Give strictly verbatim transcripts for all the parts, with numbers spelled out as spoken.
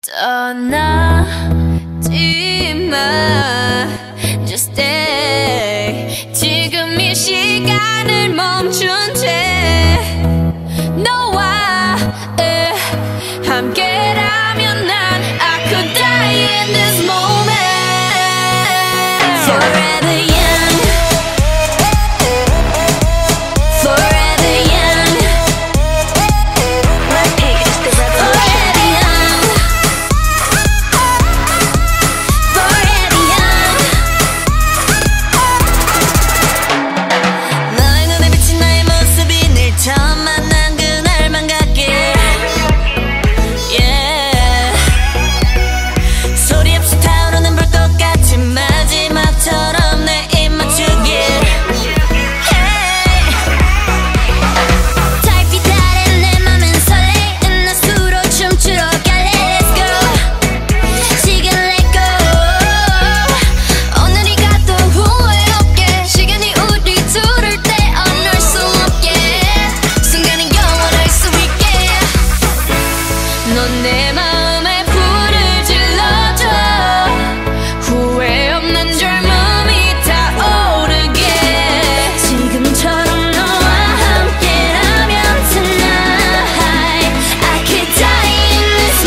떠나지 마 Just stay 지금 이 시간을 멈춘 채 너와 에, 함께라면 난 I could die in this moment Forever young Forever young BLACKPINK is the revolution Forever young 너의 눈에 비친 나의 모습이 늘 처음 만난 그날만 같게 Yeah 소리 없이 타오르는 불꽃 같은 마지막처럼 내 입 맞추길 Hey 달빛 아래 내 맘은 설레는 낮수로 춤추러 갈래 Let's go 시간 let go 오늘이 가도 후회 없게 시간이 우리 둘을 떼어놓을 수 없게 순간이 영원할 수 있게 넌 내 마음에 불을 질러줘 후회 없는 젊음이 타오르게 지금처럼 너와 함께라면 tonight I could die in this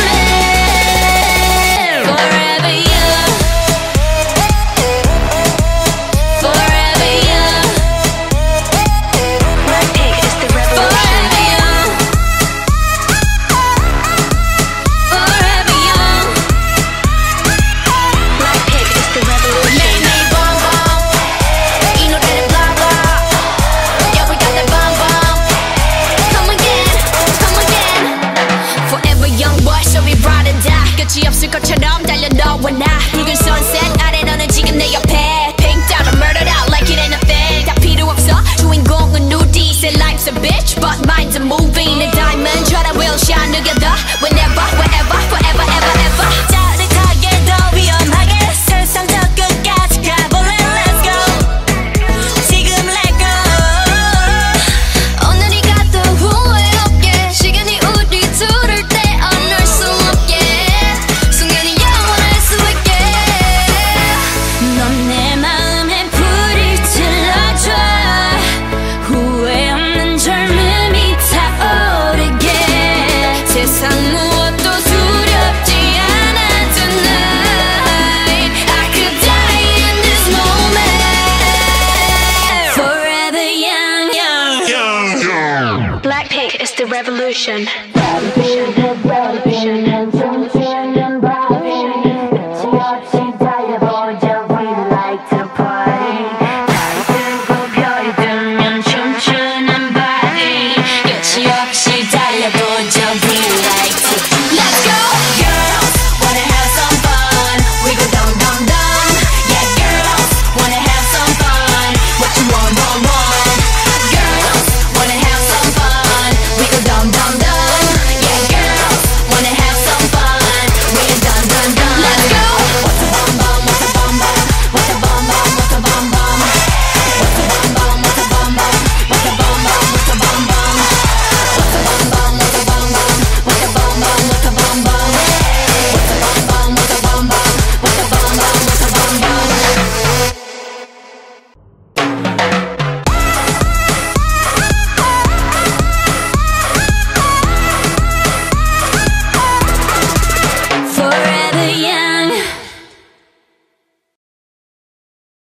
moment Forever young Forever young BLACKPINK is the revolution Forever young Forever young BLACKPINK is the revolution 매일매일 bonbon 이 노래는 blah blah Yeah we got that bonbon Come again Come again Forever young boy so we ride and die 끝이 없을 것처럼 달려 너와 나 붉은 sunset 아래 너는 지금 내 옆에 Pink down and murdered out like it ain't a thing 다 필요 없어 주인공은 우리 Say life's a bitch but mine's a movie 내 diamond try to will shine together Whenever wherever forever ever ever 짜릿하게 더 위험하게 세상 저 끝까지 가볼래 Let's go 지금 let go 오늘이 가도 후회 없게 시간이 우리 둘을 떼어놓을 수 없게 순간이 영원할 수 있게 넌 내 마음에 불을 질러줘 후회 없는 젊음이 타오르게 세상 무엇도 두렵지 않아 tonight I could die in this moment Forever young Young, young. BLACKPINK is the revolution